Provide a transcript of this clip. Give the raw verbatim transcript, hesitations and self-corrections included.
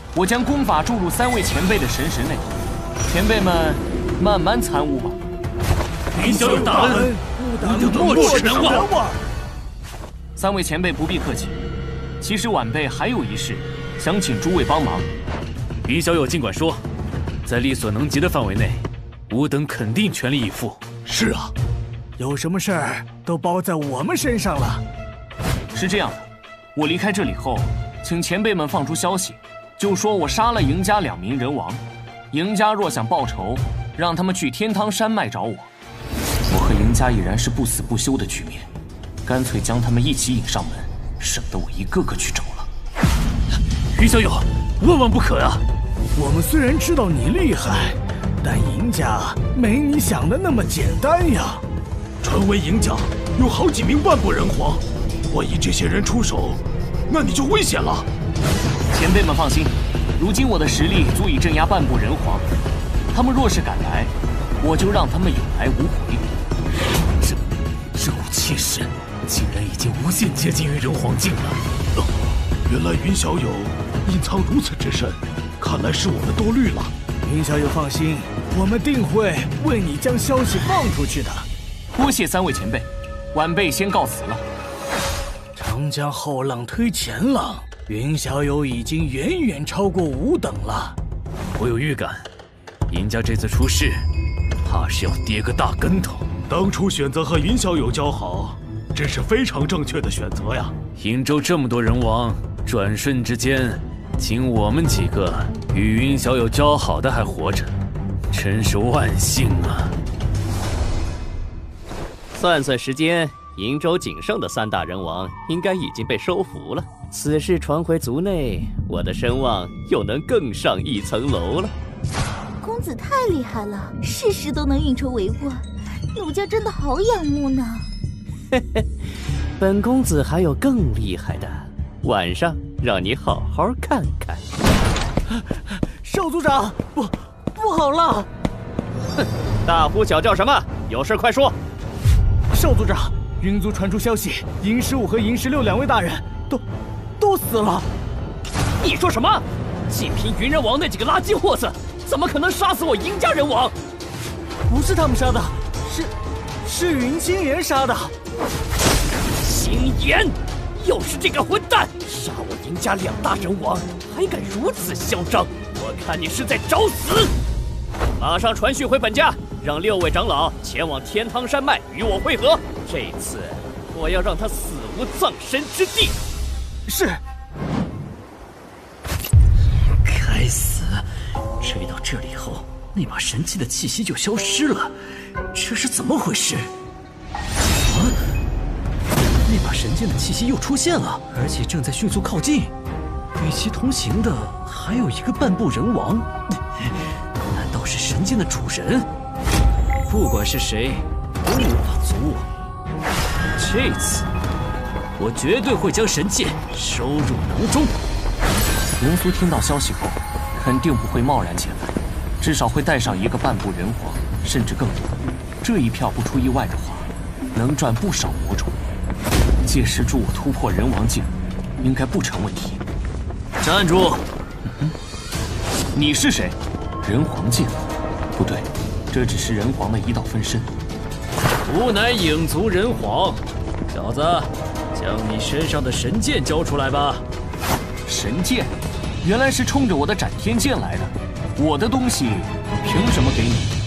我将功法注入三位前辈的神识内，前辈们慢慢参悟吧。 云霄有大恩，吾等莫齿难忘。 三位前辈不必客气，其实晚辈还有一事，想请诸位帮忙。 云小友尽管说，在力所能及的范围内，吾等肯定全力以赴。 是啊，有什么事儿都包在我们身上了。 是这样的，我离开这里后，请前辈们放出消息，就说我杀了赢家两名人王。赢家若想报仇，让他们去天汤山脉找我。我和赢家已然是不死不休的局面，干脆将他们一起引上门，省得我一个个去找了。 云小友，万万不可啊！ 我们虽然知道你厉害，但赢家没你想的那么简单呀。 传闻赢家有好几名半步人皇，万一这些人出手，那你就危险了。 前辈们放心，如今我的实力足以镇压半步人皇，他们若是敢来，我就让他们有来无回。 这这武气势，竟然已经无限接近于人皇境了。 哦，原来云小友隐藏如此之深，看来是我们多虑了。 云小友放心，我们定会为你将消息放出去的。 多谢三位前辈，晚辈先告辞了。 长江后浪推前浪，云小友已经远远超过吾等了。 我有预感，赢家这次出事，怕是要跌个大跟头。 当初选择和云小友交好，真是非常正确的选择呀。 瀛州这么多人王，转瞬之间，仅我们几个与云小友交好的还活着，真是万幸啊！ 算算时间，瀛州仅剩的三大人王应该已经被收服了。此事传回族内，我的声望又能更上一层楼了。 公子太厉害了，事事都能运筹帷幄，奴家真的好仰慕呢。 嘿嘿，本公子还有更厉害的，晚上让你好好看看。 少族长，不，不好了！ 哼，大呼小叫什么？有事快说。 少族长，云族传出消息，银十五和银十六两位大人都都死了。 你说什么？仅凭云人王那几个垃圾货色，怎么可能杀死我赢家人王？ 不是他们杀的，是是云青岩杀的。 青岩，又是这个混蛋，杀我赢家两大人王，还敢如此嚣张！我看你是在找死！马上传讯回本家，让六位长老前往天汤山脉与我会合。这次我要让他死无葬身之地。 是。 该死！追到这里后，那把神器的气息就消失了，这是怎么回事？啊！那把神剑的气息又出现了，而且正在迅速靠近。与其同行的还有一个半步人王，难道是神剑的主人？不管是谁，都无法阻我。这次，我绝对会将神剑收入囊中。 云苏听到消息后，肯定不会贸然前来，至少会带上一个半步人皇，甚至更多。这一票不出意外的话，能赚不少魔种。届时助我突破人王境，应该不成问题。 站住！ 嗯，你是谁？人皇境？不对，这只是人皇的一道分身。 吾乃影族人皇，小子，将你身上的神剑交出来吧。 神剑？原来是冲着我的斩天剑来的。我的东西凭什么给你？